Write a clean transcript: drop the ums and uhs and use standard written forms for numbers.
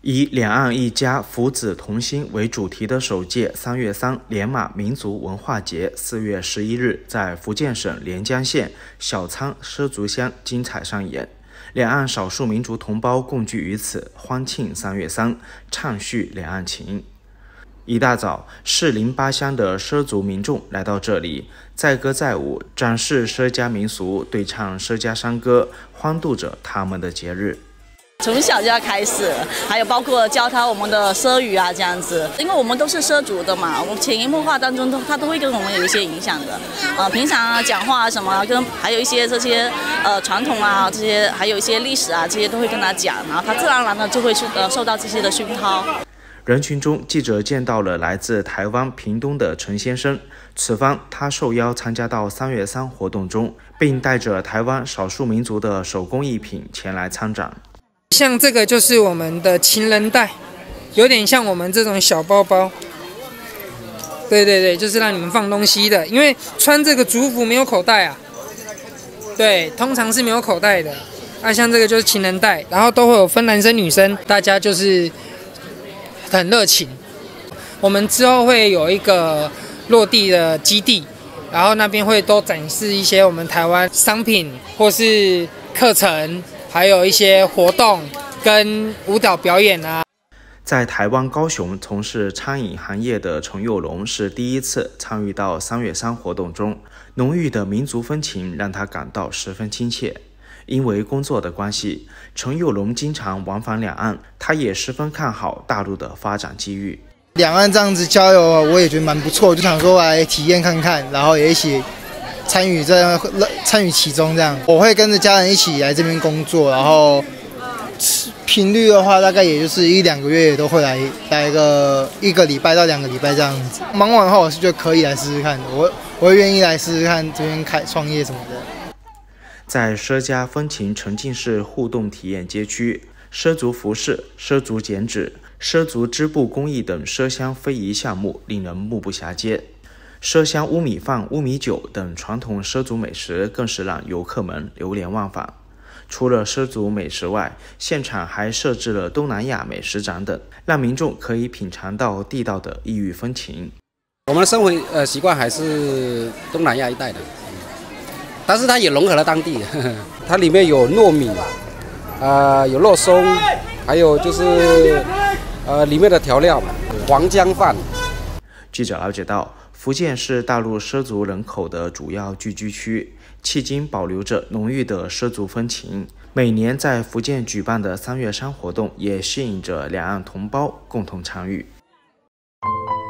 以两岸一家福祉同心为主题的首届3月3连马民族文化节4月11日在福建省连江县小仓畲族乡精彩上演，两岸少数民族同胞共聚于此，欢庆3月3，畅叙两岸情。一大早，适龄8乡的畲族民众来到这里，载歌载舞，展示畲家民俗，对唱畲家山歌，欢度着他们的节日。 从小就要开始，还有包括教他我们的畲语啊，这样子，因为我们都是畲族的嘛，我们潜移默化当中他都会跟我们有一些影响的。平常讲话啊什么，跟还有一些这些传统啊，这些还有一些历史啊，这些都会跟他讲，然后他自然而然的就会受到这些的熏陶。 人群中，记者见到了来自台湾屏东的陈先生。此番他受邀参加到3月3活动中，并带着台湾少数民族的手工艺品前来参展。 像这个就是我们的情人带，有点像我们这种小包包。对，就是让你们放东西的，因为穿这个族服没有口袋啊。对，通常是没有口袋的。像这个就是情人带，然后都会有分男生女生，大家就是很热情。我们之后会有一个落地的基地，然后那边会都展示一些我们台湾商品或是课程，还有一些活动跟舞蹈表演啊。 在台湾高雄从事餐饮行业的陈佑龙是第一次参与到3月3活动中，浓郁的民族风情让他感到十分亲切。因为工作的关系，陈佑龙经常往返两岸，他也十分看好大陆的发展机遇。 两岸这样子交流，我也觉得蛮不错，就想说来体验看看，然后也一起参与其中这样。我会跟着家人一起来这边工作，然后频率的话，大概也就是1-2个月都会来个1个礼拜到2个礼拜这样子。忙完的话，我是觉得可以来试试看的，我会愿意来试试看这边创业什么的。 在畲家风情沉浸式互动体验街区，畲族服饰、畲族剪纸、畲族织布工艺等畲乡非遗项目令人目不暇接。畲乡乌米饭、乌米酒等传统畲族美食更是让游客们流连忘返。除了畲族美食外，现场还设置了东南亚美食展等，让民众可以品尝到地道的异域风情。 我们的生活习惯还是东南亚一带的，但是它也融合了当地，它里面有糯米，有肉松，还有就是里面的调料黄姜饭。 记者了解到，福建是大陆畲族人口的主要聚居区，迄今保留着浓郁的畲族风情。每年在福建举办的3月3活动，也吸引着两岸同胞共同参与。